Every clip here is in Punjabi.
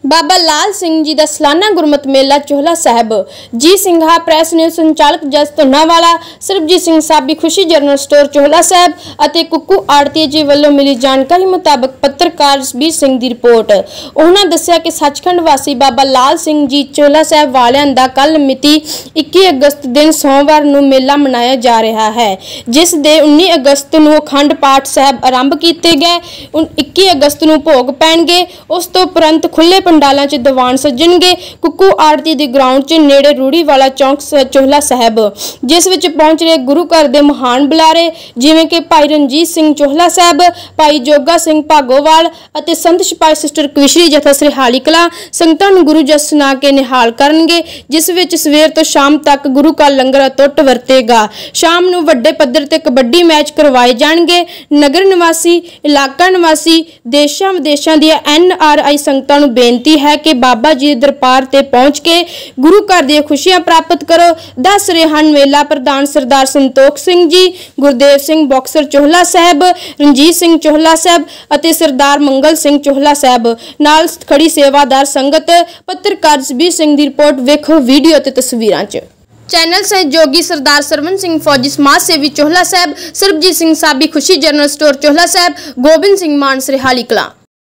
बाबा लाल सिंह जी का सालाना गुरमत मेला चोहला साहब जी सिंघा प्रेस न्यूज़ संचालक जस धोनावाला सरबजीत सिंह साबी खुशी जनरल स्टोर चोहला साहब और कुक्कू आड़ती जी वालों मिली जानकारी मुताबक पत्रकार जसबीर सिंह की रिपोर्ट। उन्होंने दस्सिया कि सचखंड वासी बाबा लाल सिंह जी चोहला साहब वालियां दा कल मिति 21 अगस्त दिन सोमवार नूं मेला मनाया जा रहा है, जिस दे 19 अगस्त नूं अखंड पाठ साहब आरंभ किए गए। 21 अगस्त नूं भोग पैणगे, उस तो उपरंत खुले पंडालों च दीवान सजणगे। कुक्कू आड़ती दी ग्राउंड च नेड़े रूड़ी वाला चौंक चोहला साहब, जिस विच पहुंच रहे गुरु घर दे महान बुलारे जिवें कि भाई रणजीत सिंह चोहला साहब, भाई जोगा सिंह भागोवाल अते संत सिपाही सिस्टर कविश्री जथा सरिहाली कलां संगतां नूं गुरु जस सुना के निहाल करनगे, जिस विच सवेर तो शाम तक गुरु का लंगर अटुट वरतेगा। शाम नूं वड्डे पद्धर ते कबड्डी मैच करवाए जाणगे। नगर निवासी, इलाका निवासी, देशां विदेशां दी NRI संगतां नूं बेनती है कि बाबा जी दरबार ते पहुंच के गुरु घर दी खुशियां प्राप्त करो। दस रहे हैं मेला प्रधान सरदार संतोख सिंह जी, गुरदेव सिंह बॉक्सर चोहला साहब, रणजीत सिंह चोहला साहब अते सरदार मंगल सिंह चोहला साहब नाल खड़ी सेवादार संगत। पत्रकार जसबीर सिंह की रिपोर्ट वेखो वीडियो ते तस्वीरां च। चैनल सहयोगी सरदार सरवण सिंह फौजी समाज सेवी चोहला साहब, सरबजीत सिंह साबी खुशी जनरल स्टोर चोहला साहब, गोबिंद सिंह मान सरिहाली कलां।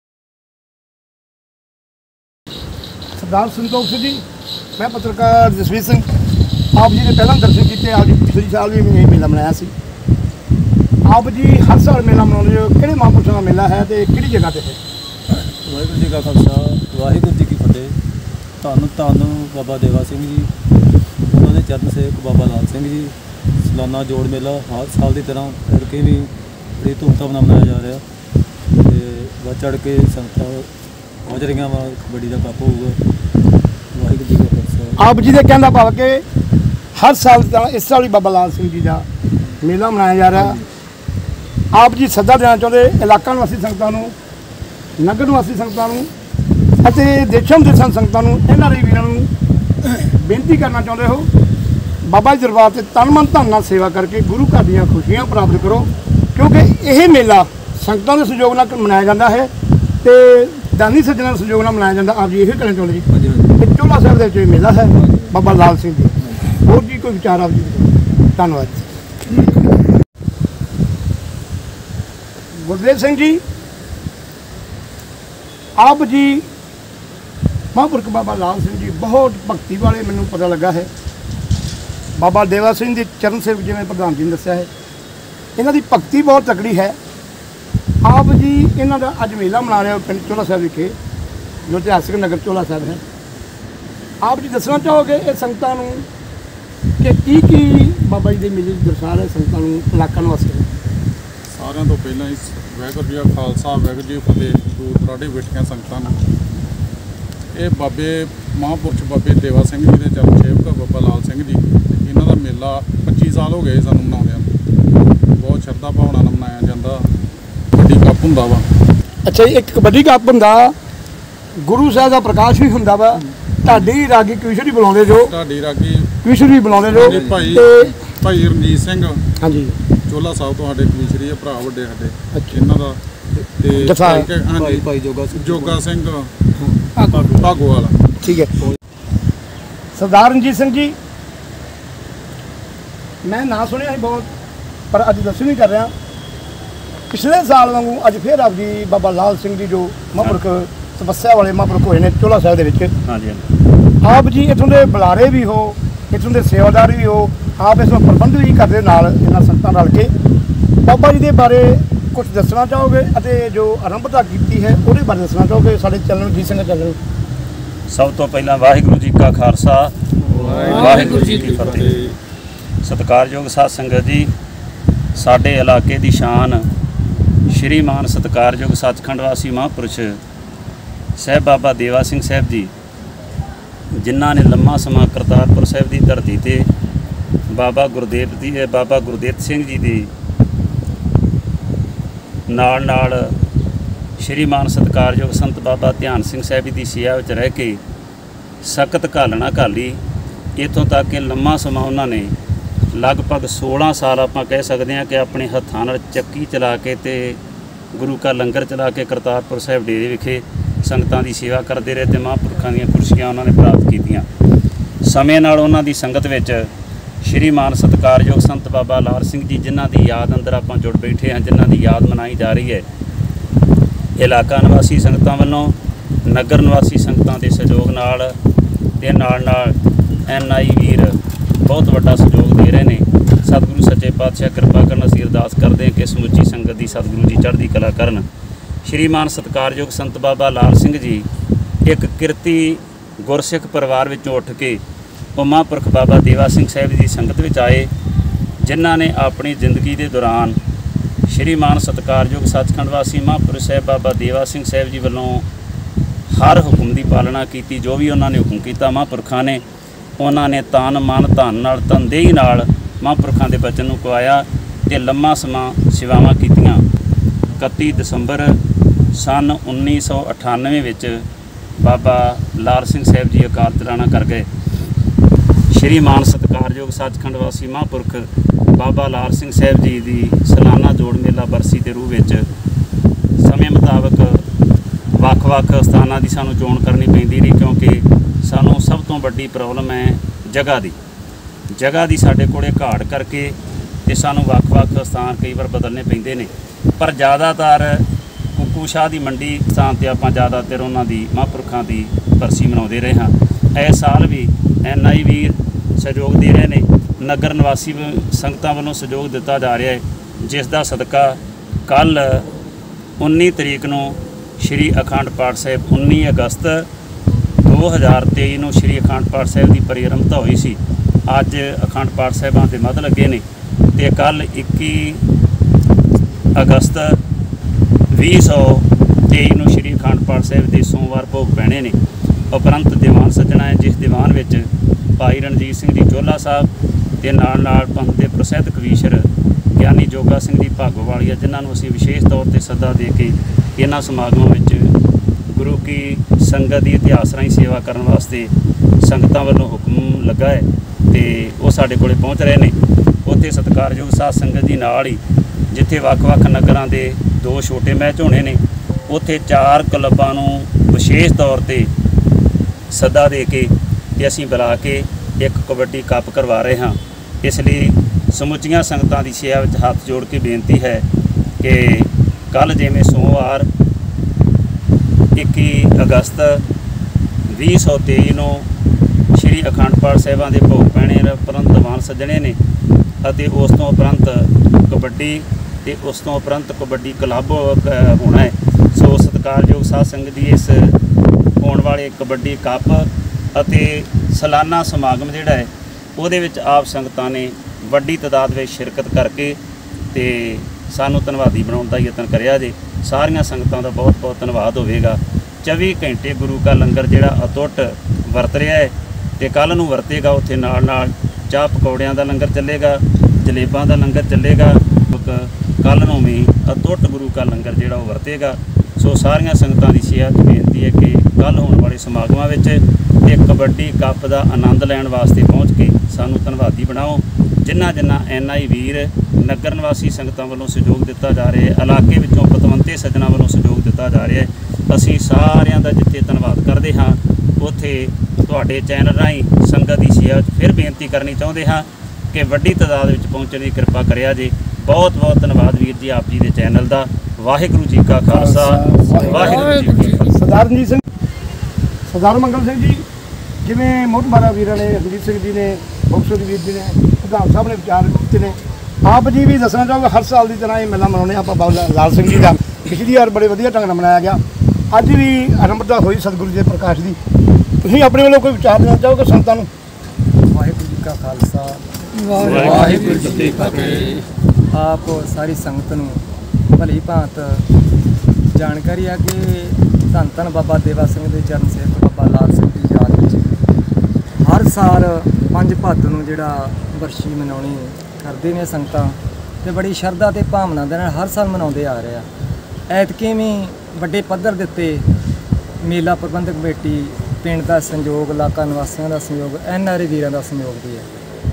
सरदार संतोख सिंह जी, मैं पत्रकार जसबीर सिंह। आप जी ने पहला दर्शन किए, आप जी पिछले साल भी मेला मनाया सी। आप जी हर साल मेला मनाते हो, किहड़े महापुरुषों का मेला है तो किहड़ी जगह ते है? वाहिगुरू जी का खालसा, वाहिगुरू जी की फतेह। धन धन बाबा देवा सिंह जी, उन्होंने चरण सेवक बाबा लाल सिंह जी। सालाना जोड़ मेला हर साल की तरह इनके भी बड़ी धूमधाम नाल मनाया जा रहा है। बढ़ चढ़ के संगतां पहुँच रही वा, कबड्डी का कप होगा। वाहिगुरू जी का खालसा। आप जी के कहने भाव के हर साल इस साल ही बाबा लाल सिंह जी का मेला मनाया जा रहा। आप जी सदा देना चाहते इलाका निवासी संगतां नूं, नगर निवासी संगतां नूं अते देशां विदेशां संगतां नूं, NRI वीरां नूं बेनती करना चाहते हो, बाबा जी दरबार से तन मन धन नाल सेवा करके गुरु घर दी खुशियां प्राप्त करो, क्योंकि यह मेला संगतां दे सहयोग नाल मनाया जाता है तो दानी सज्जनां दे सहयोग नाल मनाया जाता। आप जी यही कहना चाहते जी चोहला साहब के मेला है बाबा लाल सिंह जी। और जी कोई विचार आप जी? धन्यवाद। गुरदेव सिंह जी, आप जी महापुरख बाबा लाल सिंह जी बहुत भगती वाले, मैनू पता लगा है। बाबा देवा सिंह जी चरण सेवक जिवें प्रधान जी ने दस्सिया है, इन्हां दी भगती बहुत तकड़ी है। आप जी इन्हां दा अज मेला मना रहे हो पिंड चोहला साहब विखे, जो इतिहासक नगर चोहला साहब है। आप जी दसना चाहोगे ये संगतां नूं कि की बाबा जी दे मेले दी दरसाल है संगतां नूं, इलाका निवासी सारिਆਂ ਤੋਂ ਪਹਿਲਾਂ ਹੀ ਵਾਹਿਗੁਰੂ ਜੀ ਦਾ ਖਾਲਸਾ, ਵਾਹਿਗੁਰੂ ਜੀ ਕੀ ਫਤਿਹ। ਦੂਰ ਦਰਾਡੇ ਬੈਠੀਆਂ ਸੰਗਤਾਂ ਨੂੰ ਇਹ ਬਾਬੇ ਮਹਾਂਪੁਰਸ਼ ਬਾਬੇ ਦੇਵਾ ਸਿੰਘ ਜੀ ਦੇ ਚਰਨ ਸੇਵਕ ਬਾਬਾ ਲਾਲ ਸਿੰਘ ਜੀ, ਇਹਨਾਂ ਦਾ ਮੇਲਾ 25 ਸਾਲ ਹੋ ਗਏ ਸਾਨੂੰ ਮਨਾਉਂਦਿਆਂ ਨੂੰ। ਬਹੁਤ ਸ਼ਰਧਾ ਭਾਵਨਾ ਨਾਲ ਮਨਾਇਆ ਜਾਂਦਾ। ਕਬੱਡੀ ਕੱਪ ਹੁੰਦਾ ਵਾ। अच्छा, एक कबड्डी कप हुंदा, गुरु साहब का प्रकाश भी हुंदा वा, ढाडी रागी कविश्री बुलाਉਂਦੇ जो, ढाडी रागी कविश्री बुलाਉਂਦੇ जो भाई रणजीत सिंह। हाँ जी, चोहला साहब तो साडे कविश्री भरा वड्डे साडे इन्हां दा ते हाँ जी भाई जोगा सिंह भागोवाल। ठीक है। सरदार रणजीत सिंह जी, मैं ना सुनिया ही बहुत, पर अज दर्शन नहीं कर रहा। पिछले साल वांगू अज फिर आप जी बाबा लाल सिंह जी जो महापुरख तपस्या वाले महापुरख होए ने चोहला साहब दे विच। हाँ जी, आप जी इत्थों दे बुलारे भी हो, इत्थों दे सेवादार भी हो, आप इस प्रबंध भी करते नाल इन्हां संगतां रल के बाबा जी के बारे कुछ दसना चाहोगे अते जो आरंभता की है उहदे बारे दसना चाहोगे साडे चैनल जी सिंह चैनल? सब तो पहला वाहिगुरू जी का खालसा, वाहिगुरू जी की फतेह। सत्कारयोग साध संगत जी, साडे इलाके की शान श्रीमान सत्कारयोग सचखंड वासी महापुरुष साहब बाबा देवा सिंह साहब जी, जिन्हां ने लम्मा समा करतारपुर साहब की धरती ते बाबा गुरदेव सिंह जी की नाल श्रीमान सत्कारयोग संत बाबा ध्यान सिंह साहब की सेवा में रह के सख्त घालना घाली, इतों तक कि लम्मा समा उन्होंने लगभग 16 साल आप कह सकते हैं कि अपने हत्थों नाल चक्की चला के ते गुरु का लंगर चला के करतारपुर साहब डेरे विखे ਸੰਗਤਾਂ ਦੀ ਸੇਵਾ ਕਰਦੇ ਰਹੇ ਤੇ ਮਹਾਂਪੁਰਖਾਂ ਦੀਆਂ ਕੁਰਸੀਆਂ ਉਹਨਾਂ ਨੇ ਪ੍ਰਾਪਤ ਕੀਤੀਆਂ। ਸਮੇਂ ਨਾਲ ਉਹਨਾਂ ਦੀ ਸੰਗਤ ਵਿੱਚ ਸ਼੍ਰੀਮਾਨ ਸਤਿਕਾਰਯੋਗ ਸੰਤ ਬਾਬਾ ਲਾਲ ਸਿੰਘ ਜੀ, ਜਿਨ੍ਹਾਂ ਦੀ ਯਾਦ ਅੰਦਰ ਆਪਾਂ ਜੁੜ ਬੈਠੇ ਹਾਂ, ਜਿਨ੍ਹਾਂ ਦੀ ਯਾਦ ਮਨਾਈ ਜਾ ਰਹੀ ਹੈ। ਇਲਾਕਾ ਨਿਵਾਸੀ ਸੰਗਤਾਂ ਵੱਲੋਂ, ਨਗਰ ਨਿਵਾਸੀ ਸੰਗਤਾਂ ਦੇ ਸਹਿਯੋਗ ਨਾਲ ਤੇ ਨਾਲ NI ਵੀਰ ਬਹੁਤ ਵੱਡਾ ਸਹਿਯੋਗ ਦੇ ਰਹੇ ਨੇ। ਸਤਿਗੁਰੂ ਸੱਚੇ ਪਾਤਸ਼ਾਹ ਕਿਰਪਾ ਕਰਨ। ਅਸੀਂ ਅਰਦਾਸ ਕਰਦੇ ਹਾਂ ਕਿ ਸਮੁੱਚੀ ਸੰਗਤ ਦੀ ਸਤਿਗੁਰੂ ਜੀ ਚੜ੍ਹਦੀ ਕਲਾ ਕਰਨ। ਸ਼੍ਰੀਮਾਨ ਸਤਿਕਾਰਯੋਗ ਸੰਤ ਬਾਬਾ ਲਾਲ ਸਿੰਘ ਜੀ ਇੱਕ ਕਿਰਤੀ ਗੁਰਸਿੱਖ ਪਰਿਵਾਰ ਵਿੱਚੋਂ ਉੱਠ ਕੇ ਉਹ ਮਹਾਂਪੁਰਖ ਬਾਬਾ ਦੇਵਾ ਸਿੰਘ ਸਾਹਿਬ ਦੀ ਸੰਗਤ ਵਿੱਚ ਆਏ, ਜਿਨ੍ਹਾਂ ਨੇ ਆਪਣੀ ਜ਼ਿੰਦਗੀ ਦੇ ਦੌਰਾਨ ਸ਼੍ਰੀਮਾਨ ਸਤਿਕਾਰਯੋਗ ਸੱਚਖੰਡ ਵਾਸੀ ਮਹਾਂਪੁਰਖ ਸਾਹਿਬ ਬਾਬਾ ਦੇਵਾ ਸਿੰਘ ਸਾਹਿਬ ਜੀ ਵੱਲੋਂ ਹਰ ਹੁਕਮ ਦੀ ਪਾਲਣਾ ਕੀਤੀ। ਜੋ ਵੀ ਉਹਨਾਂ ਨੇ ਹੁਕਮ ਕੀਤਾ ਮਹਾਂਪੁਰਖਾਂ ਨੇ, ਉਹਨਾਂ ਨੇ ਤਨ ਮਨ ਧਨ ਨਾਲ ਤਨਦੇਹੀ ਨਾਲ ਮਹਾਂਪੁਰਖਾਂ ਦੇ ਬਚਨ ਨੂੰ ਕਵਾਇਆ ਤੇ ਲੰਮਾ ਸਮਾਂ ਸੇਵਾਵਾਂ ਕੀਤੀਆਂ। 31 ਦਸੰਬਰ ਸਨ 1998 ਵਿੱਚ ਬਾਬਾ ਲਾਲ ਸਿੰਘ ਸਾਹਿਬ ਜੀ ਅਕਾਲ ਚਲਾਣਾ ਕਰ ਗਏ। ਸ਼੍ਰੀਮਾਨ ਸਤਿਕਾਰਯੋਗ ਸੱਚਖੰਡ ਵਾਸੀ ਮਹਾਂਪੁਰਖ ਬਾਬਾ ਲਾਲ ਸਿੰਘ ਸਾਹਿਬ ਜੀ ਦੀ ਸਾਲਾਨਾ ਜੋੜ ਮੇਲਾ ਬਰਸੀ ਦੇ ਰੂਹ ਵਿੱਚ ਸਮੇਂ ਮੁਤਾਬਕ ਵੱਖ-ਵੱਖ ਸਥਾਨਾਂ ਦੀ ਸਾਨੂੰ ਚੋਣ ਕਰਨੀ ਪੈਂਦੀ ਰਹੀ, ਕਿਉਂਕਿ ਸਾਨੂੰ ਸਭ ਤੋਂ ਵੱਡੀ ਪ੍ਰੋਬਲਮ ਹੈ ਜਗ੍ਹਾ ਦੀ ਸਾਡੇ ਕੋਲੇ ਘਾਟ ਕਰਕੇ ਤੇ ਸਾਨੂੰ ਵੱਖ-ਵੱਖ ਸਥਾਨ ਕਈ ਵਾਰ ਬਦਲਣੇ ਪੈਂਦੇ ਨੇ। ਪਰ ਜ਼ਿਆਦਾਤਰ ਕੁੱਕੂ ਸ਼ਾਹ ਦੀ ਮੰਡੀ ਸਥਾਨ 'ਤੇ ਆਪਾਂ ਜ਼ਿਆਦਾਤਰ ਉਹਨਾਂ ਦੀ ਮਹਾਂਪੁਰਖਾਂ ਦੀ ਬਰਸੀ ਮਨਾਉਂਦੇ ਰਹੇ ਹਾਂ। ਇਸ ਸਾਲ ਵੀ NI ਵੀਰ ਸਹਿਯੋਗ ਦੇ ਰਹੇ ਨੇ, ਨਗਰ ਨਿਵਾਸੀ ਸੰਗਤਾਂ ਵੱਲੋਂ ਸਹਿਯੋਗ ਦਿੱਤਾ ਜਾ ਰਿਹਾ ਹੈ, ਜਿਸ ਦਾ ਸਦਕਾ ਕੱਲ੍ਹ 19 ਤਰੀਕ ਨੂੰ ਸ਼੍ਰੀ ਅਖੰਡ ਪਾਠ ਸਾਹਿਬ 19 ਅਗਸਤ 2023 ਨੂੰ ਸ਼੍ਰੀ ਅਖੰਡ ਪਾਠ ਸਾਹਿਬ ਦੀ ਪ੍ਰਾਰੰਭਤਾ ਹੋਈ ਸੀ। ਅੱਜ ਅਖੰਡ ਪਾਠ ਸਾਹਿਬਾਂ ਦੇ ਮੱਧ ਲੱਗੇ ਨੇ ਤੇ ਕੱਲ੍ਹ 21 ਅਗਸਤ 2023 ਨੂੰ ਸ਼੍ਰੀ ਅਖੰਡ ਪਾਠ ਸਾਹਿਬ ਦੇ ਸੋਮਵਾਰ ਭੋਗ ਪੈਣੇ ਨੇ। ਉਪਰੰਤ ਦੀਵਾਨ ਸੱਜਣਾ ਹੈ, ਜਿਸ ਦੀਵਾਨ ਵਿੱਚ ਭਾਈ ਰਣਜੀਤ ਸਿੰਘ ਜੀ ਚੋਲਾ ਸਾਹਿਬ ਤੇ ਨਾਲ ਪੰਥ ਦੇ ਪ੍ਰਸਿੱਧ ਕਵੀਸ਼ਰ ਗਿਆਨੀ ਜੋਗਾ ਸਿੰਘ ਜੀ ਭਾਗੋਵਾਲੀਆ, ਜਿਨ੍ਹਾਂ ਨੂੰ ਅਸੀਂ ਵਿਸ਼ੇਸ਼ ਤੌਰ 'ਤੇ ਸੱਦਾ ਦੇ ਕੇ ਇਹਨਾਂ ਸਮਾਗਮਾਂ ਵਿੱਚ ਗੁਰੂ ਕੀ ਸੰਗਤ ਦੀ ਇਤਿਹਾਸ ਰਾਹੀਂ ਸੇਵਾ ਕਰਨ ਵਾਸਤੇ ਸੰਗਤਾਂ ਵੱਲੋਂ ਹੁਕਮ ਲੱਗਾ ਹੈ ਤੇ ਉਹ ਸਾਡੇ ਕੋਲੇ ਪਹੁੰਚ ਰਹੇ ਨੇ। ਉੱਥੇ ਸਤਿਕਾਰਯੋਗ ਸਾਧ ਸੰਗਤ ਜੀ ਨਾਲ ਹੀ ਜਿੱਥੇ ਵੱਖ-ਵੱਖ ਨਗਰਾਂ ਦੇ 2 ਛੋਟੇ ਮੈਚ ਹੋਣੇ ਨੇ, ਉੱਥੇ 4 ਕਲੱਬਾਂ ਨੂੰ ਵਿਸ਼ੇਸ਼ ਤੌਰ 'ਤੇ ਸੱਦਾ ਦੇ ਕੇ ਤੇ ਅਸੀਂ ਬੁਲਾ ਕੇ ਇੱਕ ਕਬੱਡੀ ਕੱਪ ਕਰਵਾ ਰਹੇ ਹਾਂ। ਇਸ ਲਈ ਸਮੁੱਚੀਆਂ ਸੰਗਤਾਂ ਦੀ ਸੇਵਾ ਵਿੱਚ ਹੱਥ ਜੋੜ ਕੇ ਬੇਨਤੀ ਹੈ ਕਿ ਕੱਲ੍ਹ ਜਿਵੇਂ ਸੋਮਵਾਰ 21 ਅਗਸਤ 2023 ਨੂੰ ਸ਼੍ਰੀ ਅਖੰਡ ਪਾਠ ਸਾਹਿਬਾਂ ਦੇ ਭੋਗ ਪੈਣੇ ਉਪਰੰਤ ਦੀਵਾਨ ਸੱਜਣੇ ਨੇ ਅਤੇ ਉਸ ਤੋਂ ਉਪਰੰਤ ਕਬੱਡੀ ਤੇ ਉਸ ਤੋਂ ਉਪਰੰਤ ਕਬੱਡੀ ਕਲੱਬ ਹੋਣਾ ਹੈ। ਸੋ ਸਤਿਕਾਰਯੋਗ ਸਾਧ ਸੰਗਤ ਦੀ ਇਸ ਹੋਣ ਵਾਲੇ ਕਬੱਡੀ ਕੱਪ ਅਤੇ ਸਾਲਾਨਾ ਸਮਾਗਮ ਜਿਹੜਾ ਹੈ ਉਹਦੇ ਵਿੱਚ ਆਪ ਸੰਗਤਾਂ ਨੇ ਵੱਡੀ ਤਾਦਾਦ ਵਿੱਚ ਸ਼ਿਰਕਤ ਕਰਕੇ ਤੇ ਸਾਨੂੰ ਧੰਨਵਾਦੀ ਬਣਾਉਣ ਦਾ ਯਤਨ ਕਰਿਆ ਜੇ। ਸਾਰੀਆਂ ਸੰਗਤਾਂ ਦਾ ਬਹੁਤ ਬਹੁਤ ਧੰਨਵਾਦ ਹੋਵੇਗਾ। 24 ਘੰਟੇ ਗੁਰੂ ਕਾ ਲੰਗਰ ਜਿਹੜਾ ਅਤੁੱਟ ਵਰਤ ਰਿਹਾ ਹੈ ਤੇ ਕੱਲ੍ਹ ਨੂੰ ਵਰਤੇਗਾ। ਉੱਥੇ ਨਾਲ ਚਾਹ ਪਕੌੜਿਆਂ ਦਾ ਲੰਗਰ ਚੱਲੇਗਾ, ਜਲੇਬਾਂ ਦਾ ਲੰਗਰ ਚੱਲੇਗਾ। ਕੱਲ੍ਹ ਨੂੰ ਵੀ ਅਤੁੱਟ ਗੁਰੂ ਕਾ ਲੰਗਰ ਜਿਹੜਾ ਉਹ ਵਰਤੇਗਾ। ਸੋ ਸਾਰੀਆਂ ਸੰਗਤਾਂ ਦੀ ਸੇਵਾ ਬੇਨਤੀ ਹੈ ਕਿ ਕੱਲ੍ਹ ਹੋਣ ਵਾਲੇ ਸਮਾਗਮਾਂ ਵਿੱਚ ਇਹ ਕਬੱਡੀ ਕੱਪ ਦਾ ਆਨੰਦ ਲੈਣ ਵਾਸਤੇ ਪਹੁੰਚ ਕੇ ਸਾਨੂੰ ਧੰਨਵਾਦੀ ਬਣਾਓ। ਜਿਨ੍ਹਾਂ NI ਵੀਰ ਨਗਰ ਨਿਵਾਸੀ ਸੰਗਤਾਂ ਵੱਲੋਂ ਸਹਿਯੋਗ ਦਿੱਤਾ ਜਾ ਰਿਹਾ ਹੈ, ਇਲਾਕੇ ਵਿੱਚੋਂ ਪਤਵੰਤੇ ਸੱਜਣਾ ਵੱਲੋਂ ਸਹਿਯੋਗ ਦਿੱਤਾ ਜਾ ਰਿਹਾ ਹੈ, ਅਸੀਂ ਸਾਰਿਆਂ ਦਾ ਜਿੱਥੇ ਧੰਨਵਾਦ ਕਰਦੇ ਹਾਂ, ਉੱਥੇ ਤੁਹਾਡੇ ਚੈਨਲ ਰਾਹੀਂ ਸੰਗਤ ਦੀ ਸੇਵਾ ਫਿਰ ਬੇਨਤੀ ਕਰਨੀ ਚਾਹੁੰਦੇ ਹਾਂ ਕਿ ਵੱਡੀ ਤਾਦਾਦ ਵਿੱਚ ਪਹੁੰਚਣ ਦੀ ਕਿਰਪਾ ਕਰਿਆ ਜੇ। ਬਹੁਤ ਬਹੁਤ ਧੰਨਵਾਦ ਵੀਰ ਜੀ ਆਪ ਜੀ ਦੇ ਚੈਨਲ ਦਾ। ਵਾਹਿਗੁਰੂ ਜੀ ਕਾ ਖਾਲਸਾ, ਵਾਹਿਗੁਰੂ ਜੀ ਕੀ ਫਤਿਹ। ਸਰਦਾਰ ਰਣਜੀਤ ਸਿੰਘ, ਸਰਦਾਰ ਮੰਗਲ ਸਿੰਘ ਜੀ, ਜਿਵੇਂ ਮੋਹਤਬਾਰਾ ਵੀਰਾਂ ਨੇ, ਰਣਜੀਤ ਸਿੰਘ ਜੀ ਨੇ, ਮੁਕਤਸਰ ਵੀਰ ਜੀ ਨੇ, ਪ੍ਰਧਾਨ ਸਾਹਿਬ ਨੇ ਵਿਚਾਰ ਕੀਤੇ ਨੇ, ਆਪ ਜੀ ਵੀ ਦੱਸਣਾ ਚਾਹੋਗੇ ਹਰ ਸਾਲ ਦੀ ਤਰ੍ਹਾਂ ਇਹ ਮੇਲਾ ਮਨਾਉਂਦੇ ਆਪਾਂ ਬਾਬਾ ਲਾਲ ਸਿੰਘ ਜੀ ਦਾ। ਪਿਛਲੀ ਵਾਰ ਬੜੇ ਵਧੀਆ ਢੰਗ ਨਾਲ ਮਨਾਇਆ ਗਿਆ, ਅੱਜ ਵੀ ਆਰੰਭਤਾ ਹੋਈ ਸਤਿਗੁਰੂ ਦੇ ਪ੍ਰਕਾਸ਼ ਦੀ। ਤੁਸੀਂ ਆਪਣੇ ਵੱਲੋਂ ਕੋਈ ਵਿਚਾਰ ਦੇਣਾ ਚਾਹੋਗੇ ਸੰਗਤਾਂ ਨੂੰ? ਵਾਹਿਗੁਰੂ ਜੀ ਕਾ ਖਾਲਸਾ, ਵਾਹਿਗੁਰੂ ਜੀ ਕੀ ਫਤਿਹ। ਆਪ ਸਾਰੀ ਸੰਗਤ ਨੂੰ ਭਲੀ ਭਾਂਤ ਜਾਣਕਾਰੀ ਆ ਕਿ ਧੰਨ ਧੰਨ ਬਾਬਾ ਦੇਵਾ ਸਿੰਘ ਦੇ ਚਰਨ ਸੇਵਕ ਬਾਬਾ ਲਾਲ ਸਿੰਘ ਦੀ ਯਾਦ ਵਿੱਚ ਹਰ ਸਾਲ 5 ਭਾਦੋਂ ਨੂੰ ਜਿਹੜਾ ਬਰਸ਼ੀ ਮਨਾਉਣੀ ਕਰਦੇ ਨੇ ਸੰਗਤਾਂ ਤੇ ਬੜੀ ਸ਼ਰਧਾ ਤੇ ਭਾਵਨਾ ਦੇ ਨਾਲ ਹਰ ਸਾਲ ਮਨਾਉਂਦੇ ਆ ਰਹੇ ਆ। ਐਤਕੀ ਵੀ ਵੱਡੇ ਪੱਧਰ ਦੇ ਉੱਤੇ ਮੇਲਾ ਪ੍ਰਬੰਧਕ ਕਮੇਟੀ, ਪਿੰਡ ਦਾ ਸਹਿਯੋਗ, ਇਲਾਕਾ ਨਿਵਾਸੀਆਂ ਦਾ ਸਹਿਯੋਗ, NRI ਵੀਰਾਂ ਦਾ ਸਹਿਯੋਗ ਵੀ ਹੈ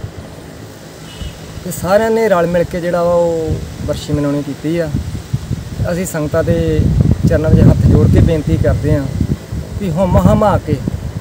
ਤੇ ਸਾਰਿਆਂ ਨੇ ਰਲ ਮਿਲ ਕੇ ਜਿਹੜਾ ਉਹ ਬਰਸ਼ੀ ਮਨਾਉਣੀ ਕੀਤੀ ਆ। ਅਸੀਂ ਸੰਗਤਾਂ ਦੇ ਚਰਨਾਂ ਵਿੱਚ ਹੱਥ ਜੋੜ ਕੇ ਬੇਨਤੀ ਕਰਦੇ ਹਾਂ ਵੀ ਹੁਮ ਹਮਾ ਕੇ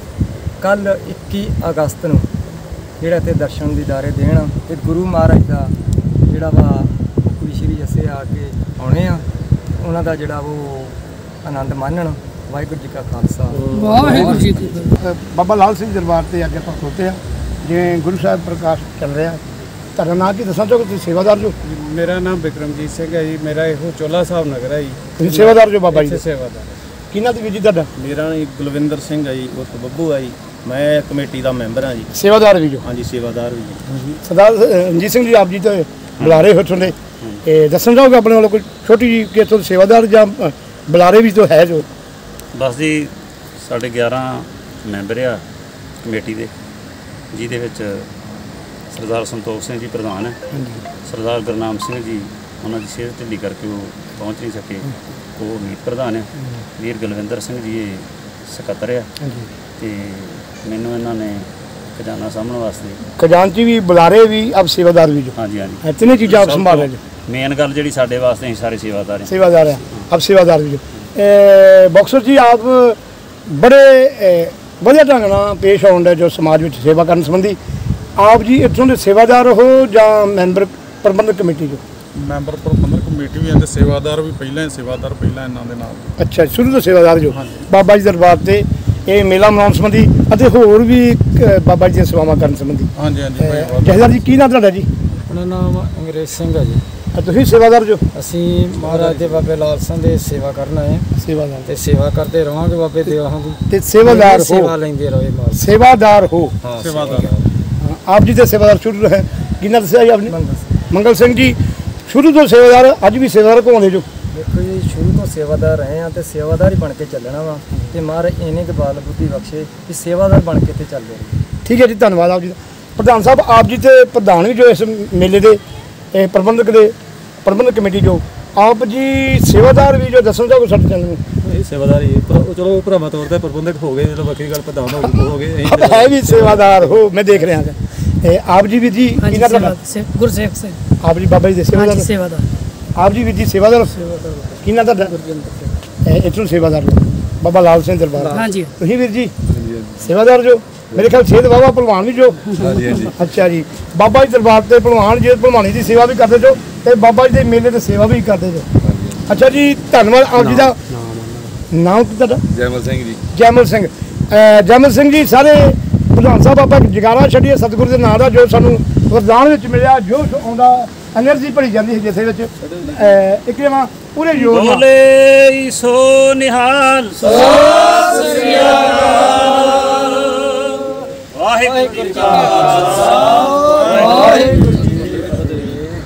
ਕੱਲ 21 ਅਗਸਤ ਨੂੰ ਜਿਹੜਾ ਤੇ ਦਰਸ਼ਨ ਦੀਦਾਰੇ ਦੇਣ ਤੇ ਗੁਰੂ ਮਹਾਰਾਜ ਦਾ ਜਿਹੜਾ ਵਾ ਕੁੜੀ ਸ਼੍ਰੀ ਜੱਸੇ ਆ ਕੇ ਆਉਣੇ ਆ ਉਹਨਾਂ ਦਾ ਜਿਹੜਾ ਉਹ ਆਨੰਦ ਮਾਣਨ। ਵਾਹਿਗੁਰੂ ਜੀ ਕਾ ਖਾਲਸਾ ਵਾਹਿਗੁਰੂ ਜੀ ਕੀ ਫਤਿਹ। ਬਾਬਾ ਲਾਲ ਸਿੰਘ ਦਰਬਾਰ ਤੇ ਅੱਜ ਆਪਾਂ ਖਲੋਤੇ ਆ, ਜਿਵੇਂ ਗੁਰੂ ਸਾਹਿਬ ਪ੍ਰਕਾਸ਼ ਚੱਲ ਰਿਹਾ। ਤੁਹਾਡਾ ਨਾਂ ਕੀ ਦੱਸਣਾ ਚਾਹੋਗੇ? ਤੁਸੀਂ ਸੇਵਾਦਾਰ ਜੋ? ਮੇਰਾ ਨਾਮ ਬਿਕਰਮਜੀਤ ਸਿੰਘ ਹੈ ਜੀ। ਮੇਰਾ ਇਹੋ ਚੋਲਾ ਸਾਹਿਬ ਨਗਰ ਹੈ ਜੀ। ਤੁਸੀਂ ਸੇਵਾਦਾਰ ਜੋ ਬਾਬਾ ਜੀ ਦੇ? ਸੇਵਾਦਾਰ। ਕਿਹਨਾਂ ਦੀ ਵੀਰ ਜੀ ਤੁਹਾਡਾ? ਮੇਰਾ ਨਾਂ ਗੁਲਵਿੰਦਰ ਸਿੰਘ ਹੈ ਜੀ, ਉਸ ਬੱਬੂ ਹੈ ਜੀ। ਮੈਂ ਕਮੇਟੀ ਦਾ ਮੈਂਬਰ ਹਾਂ ਜੀ। ਸੇਵਾਦਾਰ ਵੀ ਜੋ? ਹਾਂਜੀ ਸੇਵਾਦਾਰ ਵੀ ਜੀ। ਸਰਦਾਰ ਰਣਜੀਤ ਸਿੰਘ ਜੀ, ਆਪ ਜੀ ਤੇ ਬੁਲਾਰੇ ਹੋ ਤੁਹਾਡੇ, ਇਹ ਦੱਸਣਾ ਚਾਹੋਗੇ ਆਪਣੇ ਵੱਲੋਂ ਕੋਈ ਛੋਟੀ ਜਿਹੀ ਕਿ ਇੱਥੋਂ ਸੇਵਾਦਾਰ ਜਾਂ ਬੁਲਾਰੇ ਵੀ ਤੋਂ ਹੈ ਜੋ? ਬਸ ਜੀ, ਸਾਡੇ 11 ਮੈਂਬਰ ਆ ਕਮੇਟੀ ਦੇ, ਜਿਹਦੇ ਵਿੱਚ ਸਰਦਾਰ ਸੰਤੋਖ ਸਿੰਘ ਜੀ ਪ੍ਰਧਾਨ ਹੈ, ਸਰਦਾਰ ਗੁਰਨਾਮ ਸਿੰਘ ਜੀ ਉਹਨਾਂ ਦੀ ਸਿਹਤ ਢਿੱਲੀ ਕਰਕੇ ਉਹ ਪਹੁੰਚ ਨਹੀਂ ਸਕੇ, ਉਹ ਮੀਤ ਪ੍ਰਧਾਨ ਹੈ। ਵੀਰ ਗੁਲਵਿੰਦਰ ਸਿੰਘ ਜੀ ਇਹ ਸਕੱਤਰ ਆ, ਤੇ ਮੈਨੂੰ ਇਹਨਾਂ ਨੇ ਖਜ਼ਾਨਾ ਸਾਂਭਣ ਵਾਸਤੇ। ਖਜ਼ਾਨਚੀ ਵੀ, ਬੁਲਾਰੇ ਵੀ, ਆਪ ਸੇਵਾਦਾਰ ਵੀ ਜੋ? ਹਾਂਜੀ ਹਾਂਜੀ, ਇਹ ਤਿੰਨੇ ਚੀਜ਼ਾਂ ਆਪ ਸੰਭਾਲ ਰਹੇ ਜੋ? ਮੇਨ ਗੱਲ ਜਿਹੜੀ ਸਾਡੇ ਵਾਸਤੇ ਅਸੀਂ ਸਾਰੇ ਸੇਵਾਦਾਰ ਹਾਂ। सेवादार है आप, सेवादार भी जो। बॉक्सर जी, आप बड़े वधिया ढंग नाल पेश आउण दे जो समाज में सेवा करने संबंधी। आप जी इत्थों दे सेवादार हो जां मैंबर प्रबंधक कमेटी जो? ਮੈਂਬਰ ਪ੍ਰਬੰਧਕ ਕਮੇਟੀ ਵੀ ਹੈ ਤੇ ਸੇਵਾਦਾਰ ਵੀ ਪਹਿਲਾਂ ਇਹਨਾਂ ਦੇ ਨਾਲ। अच्छा, शुरू तो सेवादार जो। बाबा जी दरबार ते ये मेला मनाउण संबंधी अते होर भी बाबा जी दी सेवावां करन संबंधी। ਹਾਂਜੀ ਹਾਂਜੀ। जहदार जी, की नाम तुहाडा जी? ਆਪਣਾ ਨਾਮ ਅੰਗਰੇਜ਼ ਸਿੰਘ ਹੈ ਜੀ। तुसीं सेवादार जो? ਅਸੀਂ ਮਹਾਰਾਜ ਦੇ ਬਾਬੇ ਲਾਲ ਸਿੰਘ ਦੇ ਸੇਵਾ ਕਰਨ ਆਏ ਹਾਂ सेवादार ਤੇ ਸੇਵਾ ਕਰਦੇ ਰਹਾਂਗੇ ਬਾਬੇ ਦੇ ਆਹਾਂ ਦੀ। ते सेवादार ਸੇਵਾ हो, ਲੈਂਦੇ ਰਹੇ ਮਾਲ। सेवादार हो। ਸੇਵਾਦਾਰ। आप जी ते सेवादार शुरू है, की नाम दस्सिया जी आपने? मंगल सिंह जी, शुरू तो सेवादार, अज भी सेवादार घुमाਉਂਦੇ जो? ਦੇਖੋ ਜੀ, ਸ਼ੁਰੂ ਤੋਂ ਸੇਵਾਦਾਰ ਰਹੇ ਆ ਤੇ ਸੇਵਾਦਾਰ ਹੀ ਬਣ ਕੇ ਚੱਲਣਾ ਵਾ ਤੇ ਮਹਾਰਾਜ ਇਹਨੇ ਕੁ ਬਾਲ ਬੁੱਧੀ ਬਖਸ਼ੇ ਕਿ ਸੇਵਾਦਾਰ ਬਣ ਕੇ ਤੇ ਚੱਲਦੇ ਰਹੋ। ठीक है जी, धन्यवाद आप जी का। प्रधान साहब, आप जी ते प्रधान भी जो इस मेले के प्रबंधक कमेटी जो, आप जी सेवादार भी जो, दसना चाहोगे साडे चैनल में? ਇਹ ਸੇਵਾਦਾਰ ਹੀ ਚਲੋ ਭਰਾਵਾਂ ਤੌਰ ਤੇ ਪ੍ਰਬੰਧਕ ਹੋ ਗਏ, ਜਦੋਂ ਵੱਖਰੀ ਗੱਲ ਪ੍ਰਧਾਨ ਹੋ ਗਏ। है भी सेवादार हो, मैं देख रहा हूँ। आप जी भी जी, ਗੁਰਸੇਵਕ ਸਿੰਘ। आप जी बाबा जी दे सेवादार? ਸੇਵਾਦਾਰ। आप जी भी जी सेवादार? की नाम इतों सेवादार बाबा लाल सिंह दरबार? हाँ जी। तुसीं वीर जी सेवादार जो? मेरे ख्याल सेहत बाबा भलवान भी जो? अच्छा जी, बाबा जी दरबार ते भलवान जी भलवानी की सेवा भी करते जो ते बाबा जी के मेले की सेवा भी करते जो। अच्छा जी, धन्यवाद आप जी का। नाम की तुहाडा? जैमल सिंह जी। जैमल सिंह। जैमल सिंह जी, सारे प्रधान साहब ਆਪਾਂ ਜਗਾਰਾ ਛੱਡੀਏ ਸਤਿਗੁਰੂ ਦੇ ਨਾਂ ਦਾ ਜੋ ਸਾਨੂੰ ਵਰਦਾਨ ਵਿੱਚ ਮਿਲਿਆ, ਜੋਸ਼ ਆਉਂਦਾ, એનર્ਜੀ ਭਰੀ ਜਾਂਦੀ ਹੈ ਜਿਸੇ ਵਿੱਚ ਇੱਕ ਜਮਾ ਪੂਰੇ ਜੋਰ ਨਾਲ ਬੋਲੇ ਸੋ ਨਿਹਾਲ ਸਤਿ ਸ੍ਰੀ ਅਕਾਲ। ਵਾਹਿਗੁਰੂ ਜੀ ਕਾ ਖਾਲਸਾ, ਵਾਹਿਗੁਰੂ ਜੀ ਕੀ ਫਤਿਹ।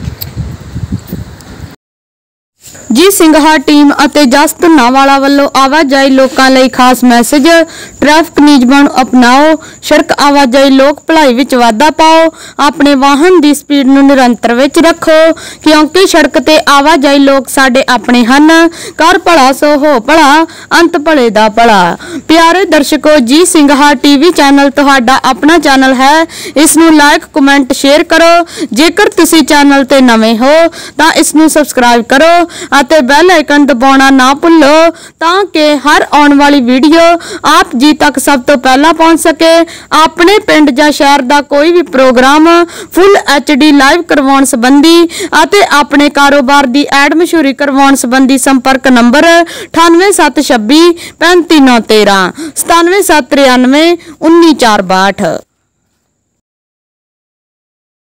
ਜੀ ਸਿੰਘਾ ਟੀਮ ਅਤੇ ਜਸ ਧੁੰਨਾਵਾਲਾ ਵੱਲੋਂ ਆਵਾਜਾਈ ਲੋਕਾਂ ਲਈ ਖਾਸ ਮੈਸੇਜ। ਟ੍ਰੈਫਿਕ ਨਿਯਮਾਂ ਨੂੰ ਅਪਣਾਓ, ਸੜਕ ਆਵਾਜਾਈ ਲੋਕ ਭਲਾਈ ਵਿੱਚ ਵਾਧਾ ਪਾਓ, ਆਪਣੇ ਵਾਹਨ ਦੀ ਸਪੀਡ ਨੂੰ ਨਿਰੰਤਰ ਵਿੱਚ ਰੱਖੋ, ਕਿਉਂਕਿ ਸੜਕ ਤੇ ਆਵਾਜਾਈ ਲੋਕ ਸਾਡੇ ਆਪਣੇ ਹਨ। ਕਰ ਭਲਾ ਸੋ ਹੋ ਭਲਾ, ਅੰਤ ਭਲੇ ਦਾ ਭਲਾ। ਪਿਆਰੇ ਦਰਸ਼ਕੋ, ਜੀ ਸਿੰਘਾ ਟੀਵੀ ਚੈਨਲ ਤੁਹਾਡਾ ਆਪਣਾ ਚੈਨਲ ਹੈ। ਇਸ ਨੂੰ ਲਾਈਕ, ਕਮੈਂਟ, ਸ਼ੇਅਰ ਕਰੋ। ਜੇਕਰ ਤੁਸੀਂ ਚੈਨਲ ਤੇ ਨਵੇਂ ਹੋ ਤਾਂ ਇਸ ਨੂੰ ਸਬਸਕ੍ਰਾਈਬ ਕਰੋ ਅਤੇ ਬੈਲ ਆਈਕਨ ਦਬਾਉਣਾ ਨਾ ਭੁੱਲੋ ਤਾਂ ਕਿ ਹਰ ਆਉਣ ਵਾਲੀ ਵੀਡੀਓ ਆਪ ਜੀ ਤੱਕ ਸਭ ਤੋਂ ਪਹਿਲਾਂ ਪਹੁੰਚ ਸਕੇ। ਆਪਣੇ ਪਿੰਡ ਜਾਂ ਸ਼ਹਿਰ ਦਾ ਕੋਈ ਵੀ ਪ੍ਰੋਗਰਾਮ ਫੁੱਲ HD ਲਾਈਵ ਕਰਵਾਉਣ ਸੰਬੰਧੀ ਅਤੇ ਆਪਣੇ ਕਾਰੋਬਾਰ ਦੀ ਐਡ ਮਸ਼ਹੂਰੀ ਕਰਵਾਉਣ ਸੰਬੰਧੀ ਸੰਪਰਕ ਨੰਬਰ 9876 35913 97793 19462।